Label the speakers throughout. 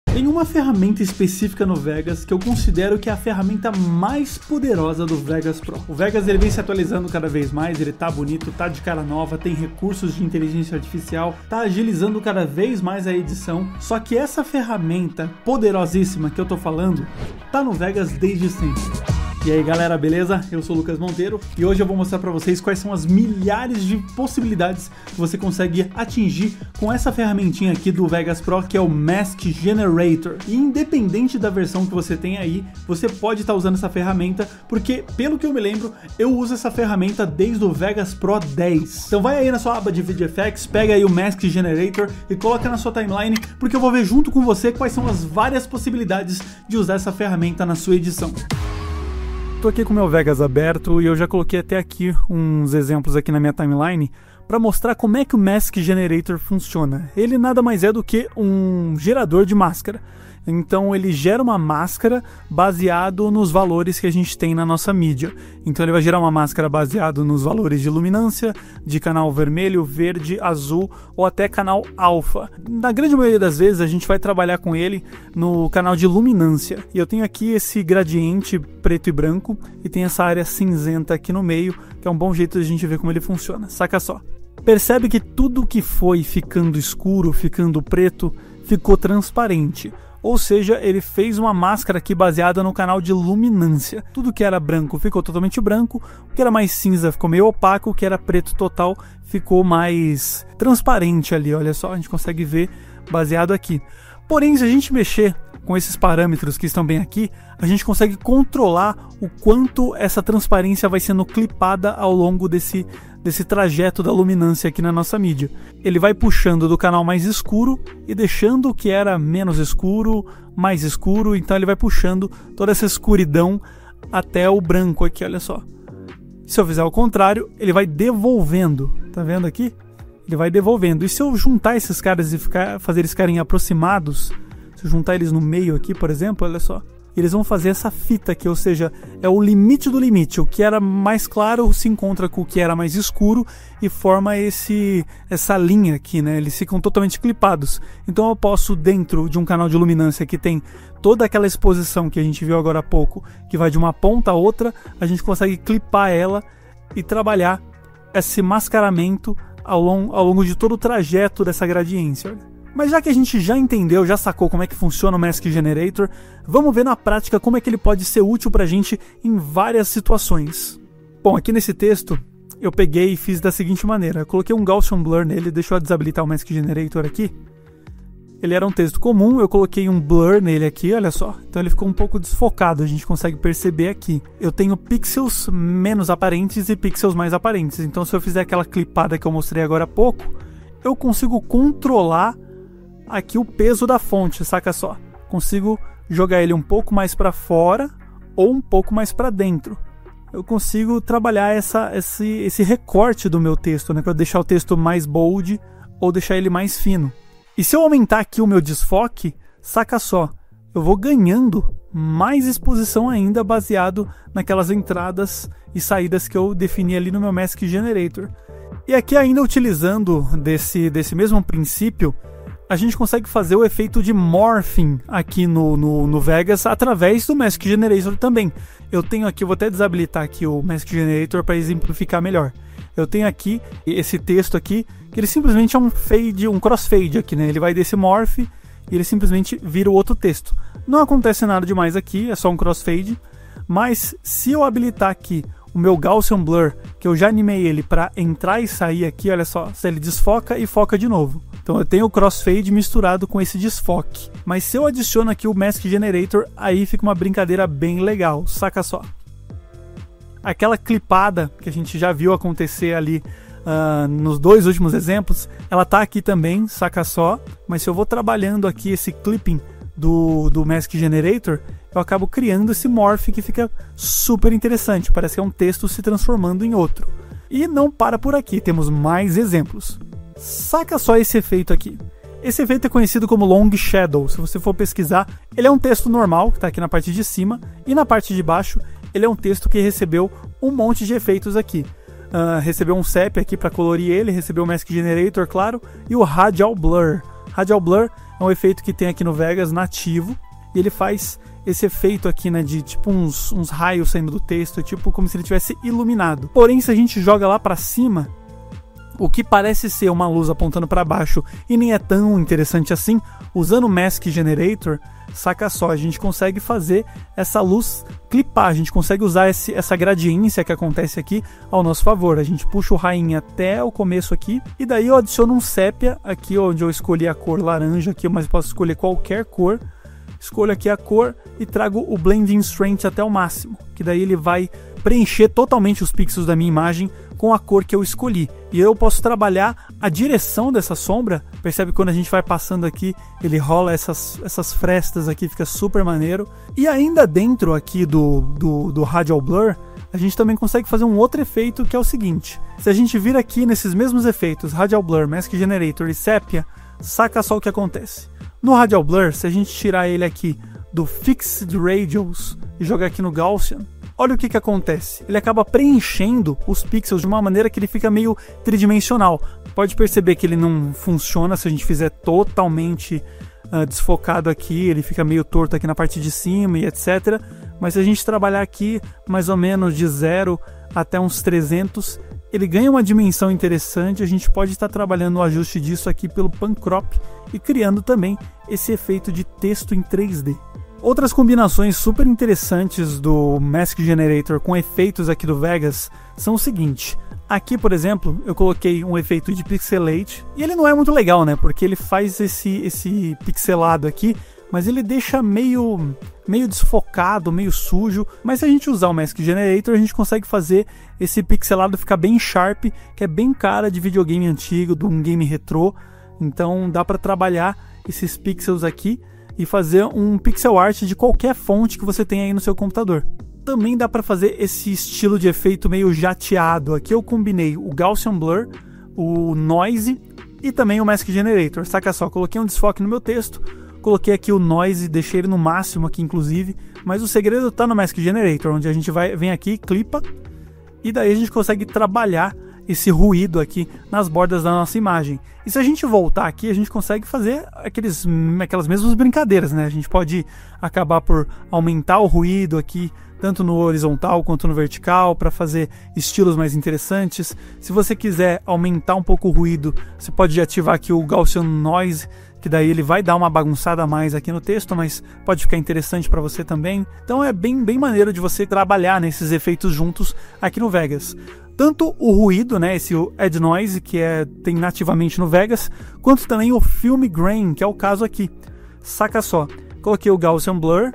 Speaker 1: Tem uma ferramenta específica no Vegas que eu considero que é a ferramenta mais poderosa do Vegas Pro. O Vegas ele vem se atualizando cada vez mais, ele tá bonito, tá de cara nova, tem recursos de inteligência artificial, tá agilizando cada vez mais a edição. Só que essa ferramenta poderosíssima que eu tô falando tá no Vegas desde sempre. E aí galera, beleza? Eu sou o Lucas Monteiro e hoje eu vou mostrar pra vocês quais são as milhares de possibilidades que você consegue atingir com essa ferramentinha aqui do Vegas Pro, que é o Mask Generator. E independente da versão que você tem aí, você pode estar usando essa ferramenta, porque pelo que eu me lembro, eu uso essa ferramenta desde o Vegas Pro 10. Então vai aí na sua aba de VFX, pega aí o Mask Generator e coloca na sua timeline, porque eu vou ver junto com você quais são as várias possibilidades de usar essa ferramenta na sua edição. Tô aqui com o meu Vegas aberto e eu já coloquei até aqui uns exemplos aqui na minha timeline para mostrar como é que o Mask Generator funciona. Ele nada mais é do que um gerador de máscara. Então ele gera uma máscara baseado nos valores que a gente tem na nossa mídia. Então ele vai gerar uma máscara baseado nos valores de luminância, de canal vermelho, verde, azul ou até canal alfa. Na grande maioria das vezes a gente vai trabalhar com ele no canal de luminância. E eu tenho aqui esse gradiente preto e branco e tem essa área cinzenta aqui no meio, que é um bom jeito de a gente ver como ele funciona. Saca só. Percebe que tudo que foi ficando escuro, ficando preto, ficou transparente. Ou seja, ele fez uma máscara aqui baseada no canal de luminância. Tudo que era branco ficou totalmente branco, o que era mais cinza ficou meio opaco, o que era preto total ficou mais transparente ali, olha só, a gente consegue ver baseado aqui. Porém, se a gente mexer com esses parâmetros que estão bem aqui, a gente consegue controlar o quanto essa transparência vai sendo clipada ao longo desse trajeto da luminância aqui na nossa mídia. Ele vai puxando do canal mais escuro e deixando o que era menos escuro, mais escuro, então ele vai puxando toda essa escuridão até o branco aqui, olha só. Se eu fizer o contrário, ele vai devolvendo, tá vendo aqui? Ele vai devolvendo. E se eu juntar esses caras e fazer eles ficarem aproximados, se eu juntar eles no meio aqui, por exemplo, olha só, eles vão fazer essa fita aqui, ou seja, é o limite do limite. O que era mais claro se encontra com o que era mais escuro e forma essa linha aqui, né? Eles ficam totalmente clipados. Então eu posso, dentro de um canal de luminância que tem toda aquela exposição que a gente viu agora há pouco, que vai de uma ponta a outra, a gente consegue clipar ela e trabalhar esse mascaramento ao longo de todo o trajeto dessa gradiência, olha. Mas já que a gente já entendeu, já sacou como é que funciona o Mask Generator, vamos ver na prática como é que ele pode ser útil pra gente em várias situações. Bom, aqui nesse texto eu peguei e fiz da seguinte maneira. Eu coloquei um Gaussian Blur nele, deixa eu desabilitar o Mask Generator aqui. Ele era um texto comum, eu coloquei um blur nele aqui, olha só. Então ele ficou um pouco desfocado, a gente consegue perceber aqui. Eu tenho pixels menos aparentes e pixels mais aparentes. Então se eu fizer aquela clipada que eu mostrei agora há pouco, eu consigo controlar aqui o peso da fonte, saca só? Consigo jogar ele um pouco mais para fora ou um pouco mais para dentro. Eu consigo trabalhar esse recorte do meu texto, né? Para deixar o texto mais bold ou deixar ele mais fino. E se eu aumentar aqui o meu desfoque, saca só, eu vou ganhando mais exposição ainda baseado naquelas entradas e saídas que eu defini ali no meu Mask Generator. E aqui ainda utilizando desse mesmo princípio, a gente consegue fazer o efeito de morphing aqui no Vegas através do Mask Generator também. Eu tenho aqui, vou até desabilitar aqui o Mask Generator para exemplificar melhor. Eu tenho aqui esse texto aqui, que ele simplesmente é um crossfade aqui, né? Ele vai desse morph e ele simplesmente vira o outro texto. Não acontece nada demais aqui, é só um crossfade. Mas se eu habilitar aqui o meu Gaussian Blur, que eu já animei ele para entrar e sair aqui, olha só, ele desfoca e foca de novo. Então eu tenho o crossfade misturado com esse desfoque. Mas se eu adiciono aqui o Mask Generator, aí fica uma brincadeira bem legal, saca só. Aquela clipada que a gente já viu acontecer ali nos dois últimos exemplos, ela tá aqui também, saca só. Mas se eu vou trabalhando aqui esse clipping do Mask Generator, eu acabo criando esse morph que fica super interessante. Parece que é um texto se transformando em outro. E não para por aqui, temos mais exemplos. Saca só esse efeito aqui. Esse efeito é conhecido como Long Shadow. Se você for pesquisar, ele é um texto normal, que está aqui na parte de cima, e na parte de baixo, ele é um texto que recebeu um monte de efeitos aqui. Recebeu um CEP aqui para colorir ele, recebeu o Mask Generator, claro, e o Radial Blur. Radial Blur é um efeito que tem aqui no Vegas nativo, e ele faz esse efeito aqui, né, de tipo uns raios saindo do texto, tipo como se ele tivesse iluminado. Porém, se a gente joga lá para cima, o que parece ser uma luz apontando para baixo e nem é tão interessante assim, usando o Mask Generator, saca só, a gente consegue fazer essa luz clipar, a gente consegue usar essa gradiência que acontece aqui ao nosso favor. A gente puxa o rainha até o começo aqui, e daí eu adiciono um sépia aqui onde eu escolhi a cor laranja aqui, mas posso escolher qualquer cor. Escolho aqui a cor e trago o Blending Strength até o máximo, que daí ele vai preencher totalmente os pixels da minha imagem com a cor que eu escolhi. E eu posso trabalhar a direção dessa sombra. Percebe que quando a gente vai passando aqui, ele rola essas frestas aqui, fica super maneiro. E ainda dentro aqui do Radial Blur, a gente também consegue fazer um outro efeito, que é o seguinte. Se a gente vir aqui nesses mesmos efeitos, Radial Blur, Mask Generator e Sepia, saca só o que acontece. No Radial Blur, se a gente tirar ele aqui do Fixed Radials e jogar aqui no Gaussian, olha o que acontece. Ele acaba preenchendo os pixels de uma maneira que ele fica meio tridimensional. Pode perceber que ele não funciona se a gente fizer totalmente desfocado aqui, ele fica meio torto aqui na parte de cima e etc. Mas se a gente trabalhar aqui mais ou menos de 0 até uns 300, ele ganha uma dimensão interessante. A gente pode estar trabalhando o ajuste disso aqui pelo Pancrop e criando também esse efeito de texto em 3D. Outras combinações super interessantes do Mask Generator com efeitos aqui do Vegas são o seguinte. Aqui, por exemplo, eu coloquei um efeito de pixelate, e ele não é muito legal, né? Porque ele faz esse pixelado aqui, mas ele deixa meio desfocado, meio sujo. Mas se a gente usar o Mask Generator, a gente consegue fazer esse pixelado ficar bem sharp, que é bem cara de videogame antigo, de um game retrô. Então dá para trabalhar esses pixels aqui e fazer um pixel art de qualquer fonte que você tenha aí no seu computador. Também dá para fazer esse estilo de efeito meio jateado. Aqui eu combinei o Gaussian Blur, o Noise e também o Mask Generator. Saca só, coloquei um desfoque no meu texto, coloquei aqui o Noise, deixei ele no máximo aqui inclusive, mas o segredo está no Mask Generator, onde a gente vem aqui, clipa, e daí a gente consegue trabalhar esse ruído aqui nas bordas da nossa imagem. E se a gente voltar aqui, a gente consegue fazer aquelas mesmas brincadeiras, né? A gente pode acabar por aumentar o ruído aqui, tanto no horizontal quanto no vertical, para fazer estilos mais interessantes. Se você quiser aumentar um pouco o ruído, você pode ativar aqui o Gaussian Noise, que daí ele vai dar uma bagunçada a mais aqui no texto, mas pode ficar interessante para você também. Então é bem maneiro de você trabalhar nesses efeitos juntos aqui no Vegas. Tanto o ruído, né, esse Add Noise, que tem nativamente no Vegas, quanto também o Film Grain, que é o caso aqui. Saca só, coloquei o Gaussian Blur,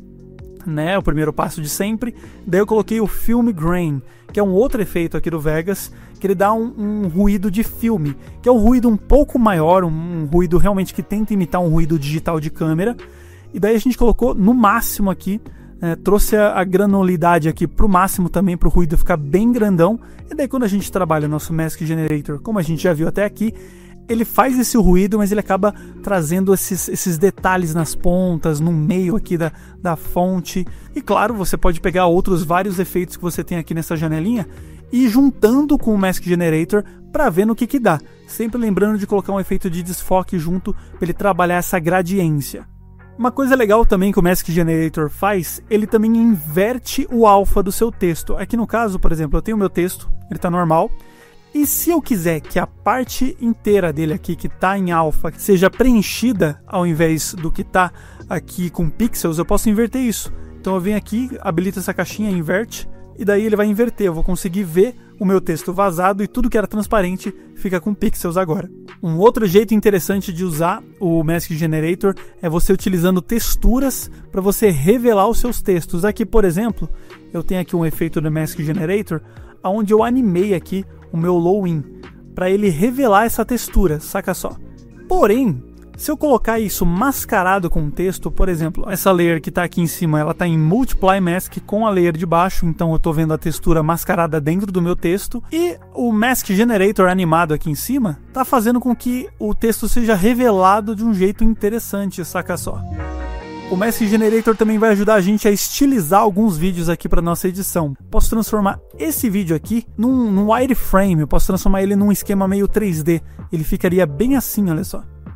Speaker 1: né, o primeiro passo de sempre, daí eu coloquei o Film Grain, que é um outro efeito aqui do Vegas, que ele dá um ruído de filme, que é um ruído um pouco maior, um ruído realmente que tenta imitar um ruído digital de câmera, e daí a gente colocou no máximo aqui, trouxe a granulidade aqui pro máximo também, para o ruído ficar bem grandão, e daí quando a gente trabalha o nosso Mask Generator, como a gente já viu até aqui, ele faz esse ruído, mas ele acaba trazendo esses detalhes nas pontas, no meio aqui da fonte. E claro, você pode pegar vários efeitos que você tem aqui nessa janelinha e ir juntando com o Mask Generator para ver no que dá. Sempre lembrando de colocar um efeito de desfoque junto para ele trabalhar essa gradiência. Uma coisa legal também que o Mask Generator faz, ele também inverte o alfa do seu texto. Aqui no caso, por exemplo, eu tenho o meu texto, ele está normal. E se eu quiser que a parte inteira dele aqui, que está em alfa, seja preenchida ao invés do que está aqui com pixels, eu posso inverter isso. Então eu venho aqui, habilito essa caixinha, inverte, e daí ele vai inverter. Eu vou conseguir ver o meu texto vazado e tudo que era transparente fica com pixels agora. Um outro jeito interessante de usar o Mask Generator é você utilizando texturas para você revelar os seus textos. Aqui, por exemplo, eu tenho aqui um efeito do Mask Generator, onde eu animei aqui o meu low-in, para ele revelar essa textura, saca só. Porém, se eu colocar isso mascarado com texto, por exemplo, essa layer que está aqui em cima, ela está em Multiply Mask com a layer de baixo, então eu estou vendo a textura mascarada dentro do meu texto, e o Mask Generator animado aqui em cima está fazendo com que o texto seja revelado de um jeito interessante, saca só. O Mask Generator também vai ajudar a gente a estilizar alguns vídeos aqui para nossa edição. Posso transformar esse vídeo aqui num wireframe, eu posso transformar ele num esquema meio 3D. Ele ficaria bem assim, olha só.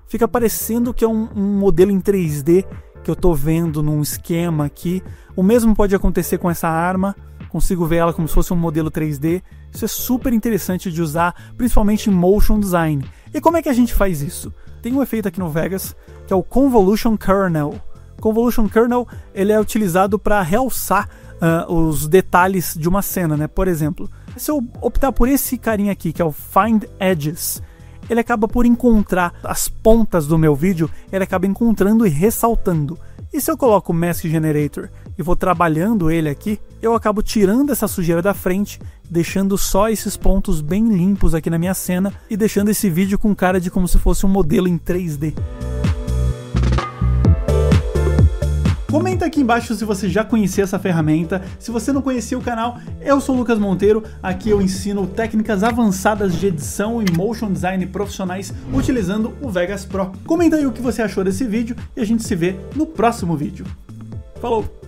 Speaker 1: fica parecendo que é um modelo em 3D que eu tô vendo num esquema aqui. O mesmo pode acontecer com essa arma, consigo ver ela como se fosse um modelo 3D. Isso é super interessante de usar, principalmente em motion design. E como é que a gente faz isso? Tem um efeito aqui no Vegas, que é o Convolution Kernel. Convolution Kernel, ele é utilizado para realçar os detalhes de uma cena, né? Por exemplo, se eu optar por esse carinha aqui, que é o Find Edges, ele acaba por encontrar as pontas do meu vídeo, ele acaba encontrando e ressaltando. E se eu coloco o Mask Generator e vou trabalhando ele aqui, eu acabo tirando essa sujeira da frente, deixando só esses pontos bem limpos aqui na minha cena e deixando esse vídeo com cara de como se fosse um modelo em 3D. Comenta aqui embaixo se você já conhecia essa ferramenta. Se você não conhecia o canal, eu sou o Lucas Monteiro. Aqui eu ensino técnicas avançadas de edição e motion design profissionais utilizando o Vegas Pro. Comenta aí o que você achou desse vídeo e a gente se vê no próximo vídeo. Falou!